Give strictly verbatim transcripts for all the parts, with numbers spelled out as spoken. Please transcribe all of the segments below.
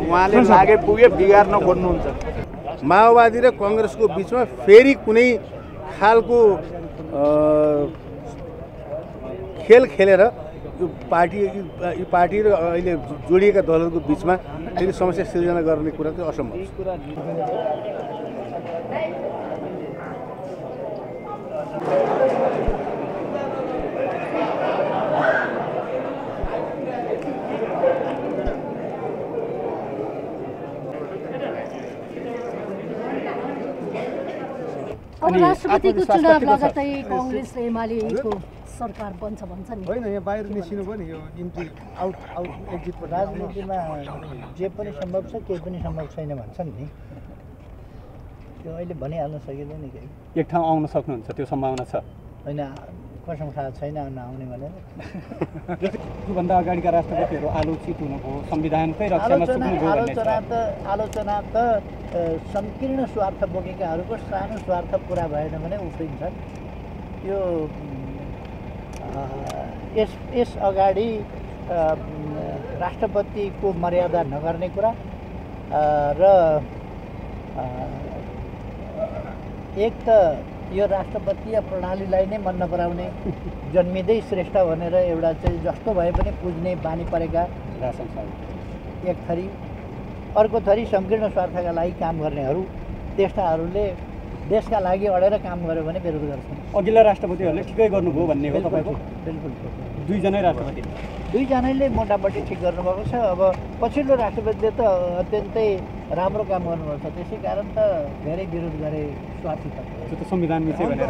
उहाँले लागे पुगे बिगार्न खोज्नुहुन्छ। माओवादी र कांग्रेसको बीचमा फेरि कुनै खालको खेल खेलेर यो पार्टी यो पार्टी र अहिले जोडिएका दलहरूको बीचमा फेरि समस्या सिर्जना गर्ने कुरा चाहिँ असम्भव छ। अब राष्ट्रपतिको चुनाव लगत्तै कांग्रेस र एमालेको सरकार बन्छ भन्छ नि होइन। यहाँ बाहिर निस्किनु पनि यो इन्ट्री आउट आउट एक्जिट राजनीतिमा जे पनि सम्भव छ केही पनि सम्भव छैन भन्छन् नि, त्यो अहिले भनिहाल्न सकिँदैन केही। एक ठाउँ आउन सक्नुहुन्छ त्यो सम्भावना छ? होइन, कसम थाहा छैन नआउने भनेर। योभन्दा अगाडिका राष्ट्रपतिहरू आलोचित हुनुभयो, संविधानकै रक्षामा चुक्नुभयो भन्ने छ। आलोचना त आलोचना त संकीर्ण स्वार्थ बोकेकाहरूको सानो स्वार्थ पुरा भएन भने उफ्रिन्छन्। यो यस यस अगाडि राष्ट्रपतिको मर्यादा नगर्ने कुरा र एक त यो राष्ट्रपतीय प्रणालीलाई नै मन नपराउने, जन्मिँदै श्रेष्ठ भनेर एउटा चाहिँ जस्तो भए पनि पुज्ने बानी परेका एक थरी, अर्को थरी संकीर्ण स्वार्थका लागि काम गर्नेहरू, त्यस्ताहरूले देशका लागि अडेर काम गर्यो भने विरोध गर्छन्। अघिल्ला राष्ट्रपतिहरूले ठिकै गर्नुभयो भन्ने हो तपाईँको? बिल्कुल, दुईजनै राष्ट्रपति दुईजनाले मोटामोटी ठिक गर्नुभएको छ। अब पछिल्लो राष्ट्रपतिले त अत्यन्तै राम्रो काम गर्नुभएको छ, त्यसै कारण त धेरै विरोध गरे स्वार्थी त। त्यो त संविधान मिच्यो भनेर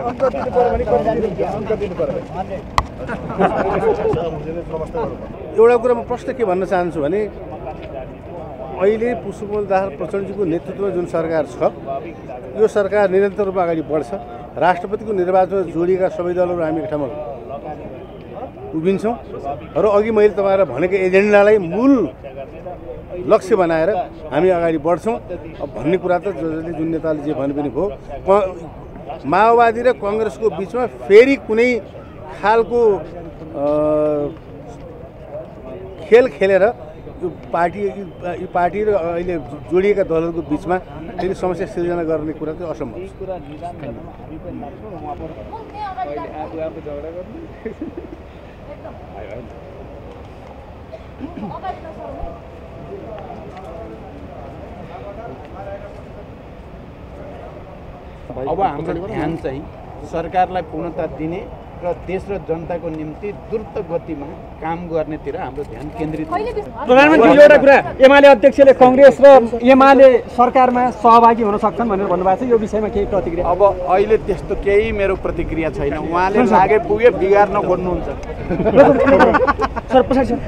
एउटा कुरा म प्रश्न के भन्न चाहन्छु भने अहिले पुष्पकमल दाहाल प्रचण्डजीको नेतृत्वमा जुन सरकार छ यो सरकार निरन्तर रूपमा अगाडि बढ्छ। राष्ट्रपतिको निर्वाचनमा जोडिएका सबै दलहरू हामी एक ठाउँमा उभिन्छौँ र अघि मैले तपाईँलाई भनेको एजेन्डालाई मूल लक्ष्य बनाएर हामी अगाडि बढ्छौँ भन्ने कुरा त जसले जुन नेताले जे भने पनि भयो। माओवादी र कांग्रेसको बीचमा फेरि कुनै खालको खेल खेलेर यो पार्टी यो पार्टी र अहिले जोडिएका दलहरूको बीचमा फेरि समस्या सिर्जना गर्ने कुरा चाहिँ असम्भव छ। अब हाम्रो ध्यान चाहिँ सरकारलाई पूर्णता दिने र देश र जनताको निम्ति द्रुत गतिमा काम गर्नेतिर हाम्रो ध्यान केन्द्रित हुन्छ। प्रधानमन्त्री एउटा कुरा, एमाले अध्यक्षले कांग्रेस र एमाले सरकारमा सहभागी हुन सक्छन् भनेर भन्नुभएको छ, यो विषयमा केही प्रतिक्रिया? अब अहिले त्यस्तो केही मेरो प्रतिक्रिया छैन। उहाँले लागे पुगे बिगार्न खोज्नुहुन्छ।